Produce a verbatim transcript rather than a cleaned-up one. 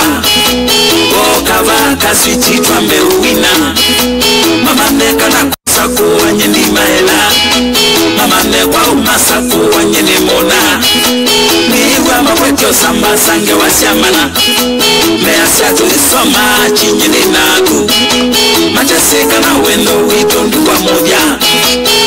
Okava kaswiti twambe uwina. Mama neka na kusaku wanye ndi mahela. Mama nekwa umasaku wanye ni mona. Niwa mawetyo samba sange wasiamana. Measya tulisoma chinyini naku. Machaseka na wendo witondu kwa moja.